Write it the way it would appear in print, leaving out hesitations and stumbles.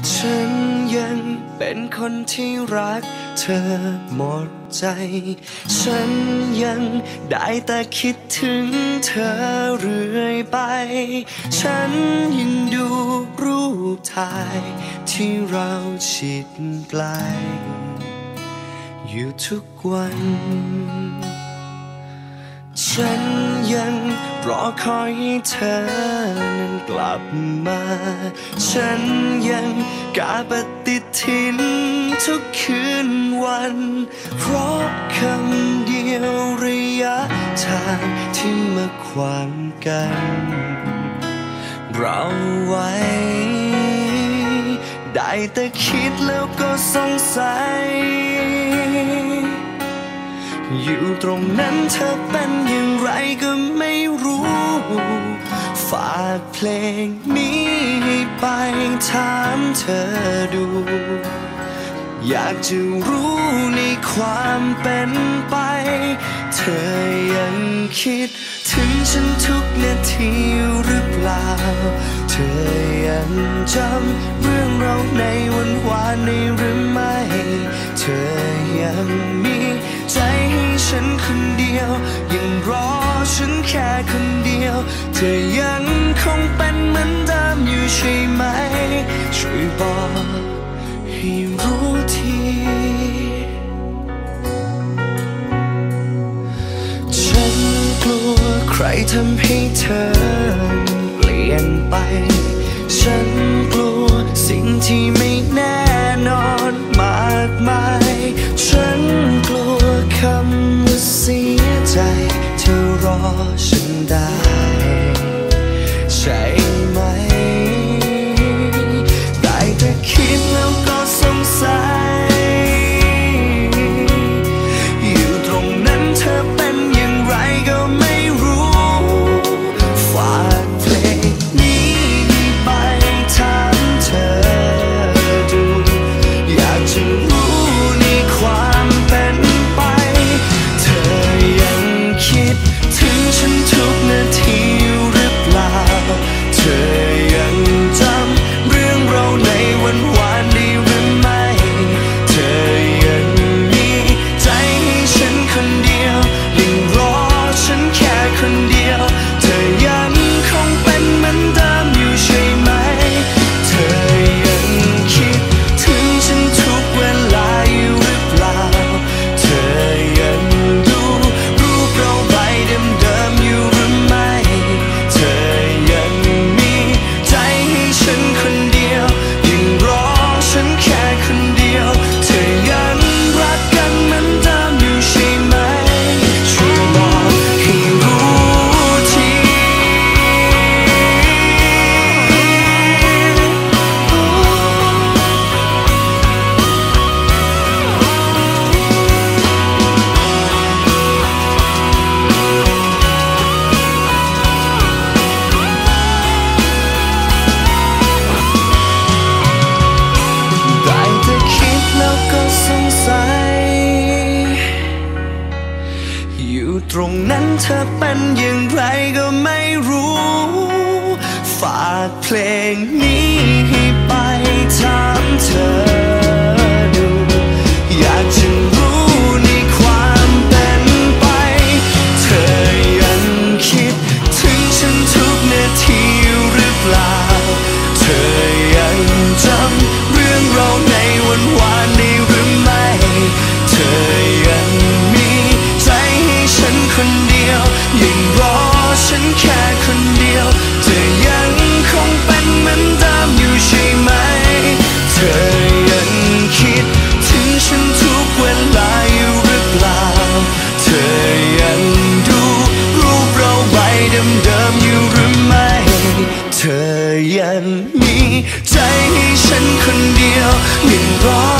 ฉันยังเป็นคนที่รักเธอหมดใจฉันยังได้แต่คิดถึงเธอเรื่อยไปฉันยังดูรูปถ่ายที่เราชิดไกลอยู่ทุกวันฉันยังรอคอยให้เธอนั้นกลับมาฉันยังกาปฏิทินทุกคืนวันเพราะคำเดียวระยะทางที่มาขวางกันเราไว้ได้แต่คิดแล้วก็สงสัยอยู่ตรงนั้นเธอเป็นอย่างไรก็ไม่รู้ฝากเพลงนี้ให้ไปถามเธอดูอยากจะรู้ในความเป็นไปเธอยังคิดถึงฉันทุกนาทีหรือเปล่าเธอยังจำเรื่องเราในวันวานนี้หรือไม่เธอยังมีใจให้ฉันคนเดียวยังรอฉันแค่คนเดียวเธอยังคงเป็นเหมือนเดิมอยู่ใช่ไหมช่วยบอกให้รู้ทีฉันกลัวใครทำให้เธอเปลี่ยนไปฉันกลัวสิ่งที่ไม่แน่นอนมากมายฉันกลัวคำว่าเสียใจเธอรอฉันได้ใช่ไหมได้แต่คิดแล้วก็สงสัยอยู่ตรงนั้นเธอเป็นอย่างไรก็ไม่รู้ฝากเพลงนี้ไปถามเธอดูอยากจะรู้ในความเป็นไปเธอยังคิดถึงฉันทุกนาทีหรือเปล่าเธอยังจำเรื่องเราในวันวานได้หรือไม่เธอยังมีใจให้ฉันคนเดียวยังรอฉันแค่คนเดียวเธอยังคงเป็นเหมือนเดิมอยู่ใช่ไหมเธอยังคิดถึงฉันทุกเวลาอยู่หรือเปล่าเธอยังดูรูปเราใบเดิมๆอยู่หรือไม่เธอยังมีใจให้ฉันคนเดียวยังรอฉันแค่คนเดียวเธอยังรักกันเหมือนเดิมอยู่ใช่ไหมช่วยบอกให้รู้ทีได้แต่คิดแล้วก็สงสัยอยู่ตรงนั้นเธอเป็นอย่างไรก็ไม่รู้ฝากเพลงนี้ให้ไปถามเธอดูอยากจะรู้ในความเป็นไปเธอยังคิดถึงฉันทุกนาทีหรือเปล่าเธอยังจำเรื่องเราในวันวานนี้หรือไม่เธอยังมีใจให้ฉันคนเดียวยังรอฉันแค่คนเดียวเธอยังคงเป็นเหมือนเดิมอยู่ใช่ไหมเธอยังคิดถึงฉันทุกเวลาอยู่หรือเปล่าเธอยังดูรูปเราใบเดิมๆอยู่หรือไม่เธอยังมีใจให้ฉันคนเดียวยังรอ